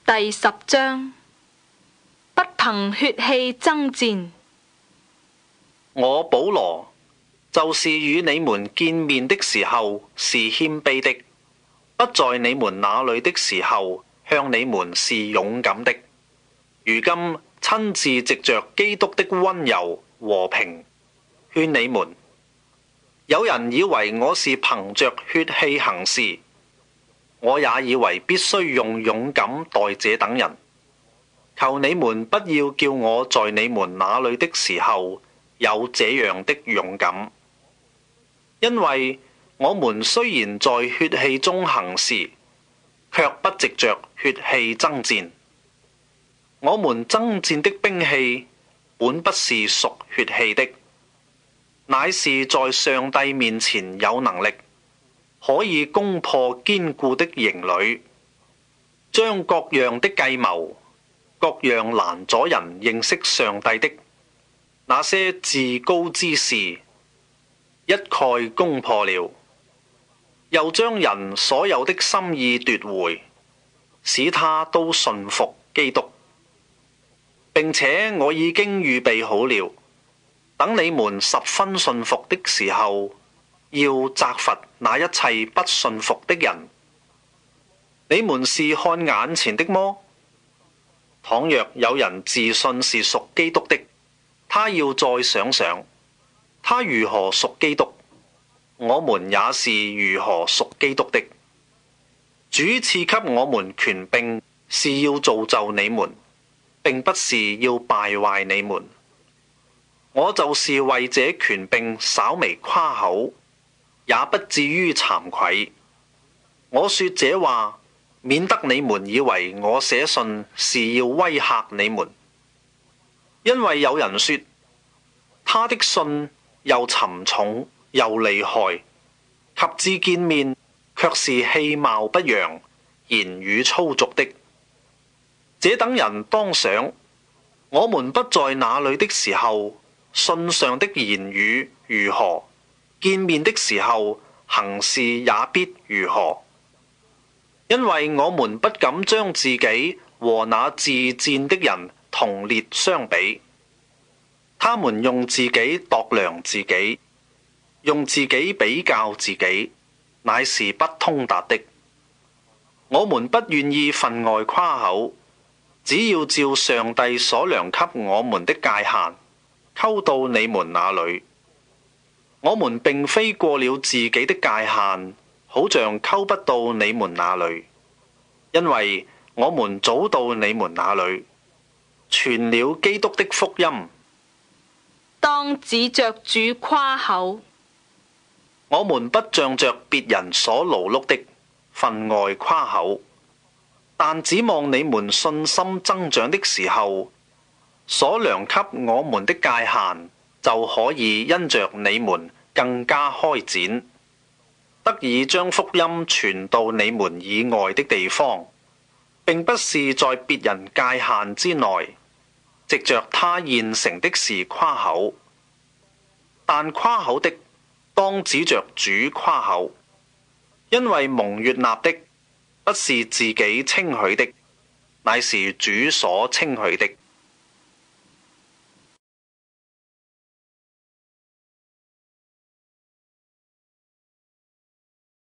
第10章，不憑血氣爭戰。 我保羅，就是與你們見面的時候是謙卑的，不在你們那裏的時候向你們是勇敢的。如今親自藉着基督的溫柔和平勸你們。有人以為我是憑着血氣行事，我也以為必須用勇敢待這等人。求你們不要叫我在你們那裏的時候有這樣的勇敢，因為我們雖然在血氣中行事，卻不藉着血氣爭戰。我們爭戰的兵器本不是屬血氣的，乃是在上帝面前有能力，可以攻破堅固的營壘，將各樣的計謀、各樣攔阻人認識上帝的那些自高之事一概攻破了，又將人所有的心意奪回，使他都順服基督。並且我已經預備好了，等你們十分順服的時候，要責罰那一切不順服的人。你們是看眼前的麼？倘若有人自信是屬基督的，他要再想想，他如何屬基督，我們也是如何屬基督的。主賜給我們權柄，是要造就你們，並不是要敗壞你們。我就是為這權柄稍微誇口，也不至於慚愧。我說這話，免得你們以為我寫信是要威嚇你們。因為有人說，他的信又沉重又厲害，及至見面卻是氣貌不揚、言語粗俗的。這等人當想，我們不在那裏的時候，信上的言語如何，見面的時候行事也必如何。因為我們不敢將自己和那自薦的人同列相比，他們用自己度量自己，用自己比較自己，乃是不通達的。我們不願意分外誇口，只要照上帝所量給我們的界限，溝到你們那裏。我們並非過了自己的界限，好像溝不到你們那裏，因為我們早到你們那裏，傳了基督的福音。 當指着主誇口。 我們不仗着別人所勞碌的分外誇口，但指望你們信心增長的時候，所量給我們的界限就可以因着你們更加開展，得以將福音傳到你們以外的地方，並不是在別人界限之內，藉着他現成的事誇口，但誇口的當指着主誇口，因為蒙悅納的不是自己稱許的，乃是主所稱許的。